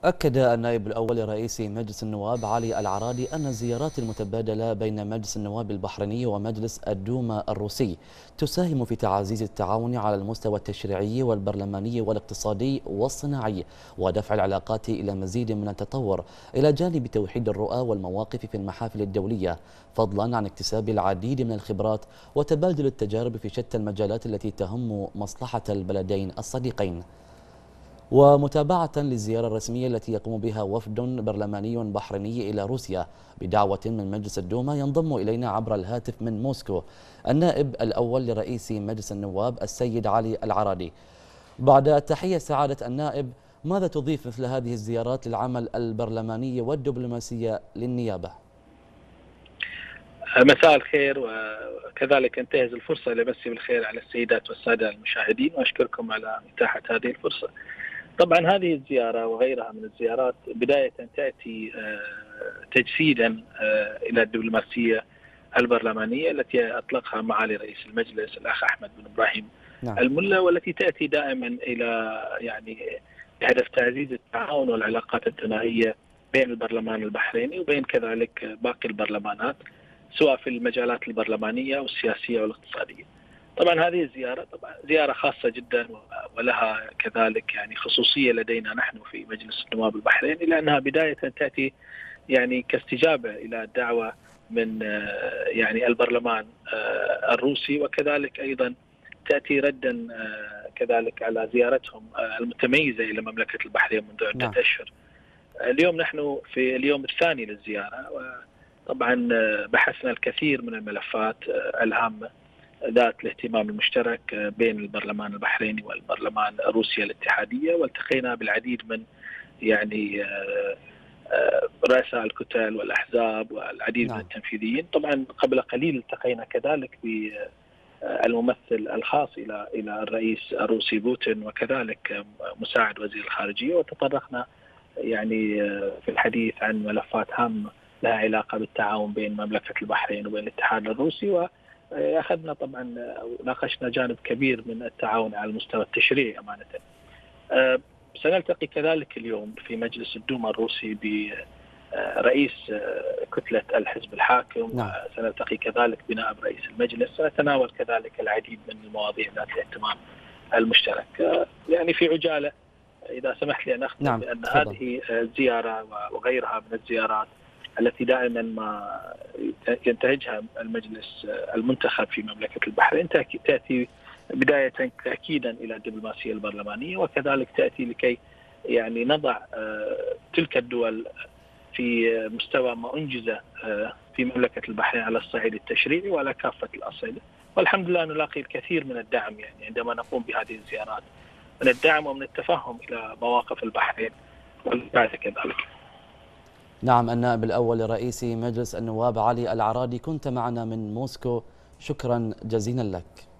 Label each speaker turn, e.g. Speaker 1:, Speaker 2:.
Speaker 1: أكد النائب الأول لرئيس مجلس النواب علي العرادي أن الزيارات المتبادلة بين مجلس النواب البحريني ومجلس الدوما الروسي تساهم في تعزيز التعاون على المستوى التشريعي والبرلماني والاقتصادي والصناعي ودفع العلاقات إلى مزيد من التطور إلى جانب توحيد الرؤى والمواقف في المحافل الدولية، فضلا عن اكتساب العديد من الخبرات وتبادل التجارب في شتى المجالات التي تهم مصلحة البلدين الصديقين. ومتابعة للزيارة الرسمية التي يقوم بها وفد برلماني بحريني إلى روسيا بدعوة من مجلس الدوما، ينضم إلينا عبر الهاتف من موسكو النائب الأول لرئيس مجلس النواب السيد علي العرادي. بعد التحية سعادة النائب، ماذا تضيف مثل هذه الزيارات للعمل البرلماني والدبلوماسية للنيابة؟
Speaker 2: مساء الخير، وكذلك انتهز الفرصة لمسي بالخير على السيدات والسادة المشاهدين، وأشكركم على إتاحة هذه الفرصة. طبعا هذه الزيارة وغيرها من الزيارات بداية تأتي تجسيدا إلى الدبلوماسية البرلمانية التي أطلقها معالي رئيس المجلس الأخ أحمد بن إبراهيم
Speaker 1: نعم.
Speaker 2: الملا، والتي تأتي دائما إلى يعني بهدف تعزيز التعاون والعلاقات الثنائية بين البرلمان البحريني وبين كذلك باقي البرلمانات، سواء في المجالات البرلمانية والسياسية والاقتصادية. طبعا هذه الزيارة طبعا زيارة خاصة جدا، ولها كذلك يعني خصوصية لدينا نحن في مجلس النواب البحريني، لأنها بداية تأتي يعني كاستجابة إلى الدعوة من يعني البرلمان الروسي، وكذلك أيضا تأتي ردا كذلك على زيارتهم المتميزة إلى مملكة البحرين منذ عدة
Speaker 1: نعم.
Speaker 2: أشهر. اليوم نحن في اليوم الثاني للزيارة، وطبعا بحثنا الكثير من الملفات الهامة ذات الاهتمام المشترك بين البرلمان البحريني والبرلمان روسيا الاتحادية، والتقينا بالعديد من يعني رؤساء الكتل والأحزاب والعديد من
Speaker 1: نعم.
Speaker 2: التنفيذيين. طبعا قبل قليل التقينا كذلك بالممثل الخاص إلى الرئيس الروسي بوتين، وكذلك مساعد وزير الخارجية، وتطرقنا يعني في الحديث عن ملفات هامة لها علاقة بالتعاون بين مملكة البحرين وبين الاتحاد الروسي، وأخذنا طبعا ناقشنا جانب كبير من التعاون على المستوى التشريعي أمانة. سنلتقي كذلك اليوم في مجلس الدوما الروسي برئيس كتلة الحزب الحاكم،
Speaker 1: نعم.
Speaker 2: وسنلتقي كذلك بنائب رئيس المجلس، سنتناول كذلك العديد من المواضيع ذات الاهتمام المشترك. يعني في عجالة إذا سمحت لي أن أختم
Speaker 1: نعم.
Speaker 2: بأن
Speaker 1: تفضل.
Speaker 2: هذه الزيارة وغيرها من الزيارات التي دائما ما ينتهجها المجلس المنتخب في مملكة البحرين تأتي بداية تأكيدا إلى الدبلوماسية البرلمانية، وكذلك تأتي لكي يعني نضع تلك الدول في مستوى ما أنجز في مملكة البحرين على الصعيد التشريعي وعلى كافة الأصعدة. والحمد لله نلاقي الكثير من الدعم يعني عندما نقوم بهذه الزيارات، من الدعم ومن التفهم إلى مواقف البحرين والبعث كذلك.
Speaker 1: نعم. النائب الأول لرئيس مجلس النواب علي العرادي، كنت معنا من موسكو، شكرا جزيلا لك.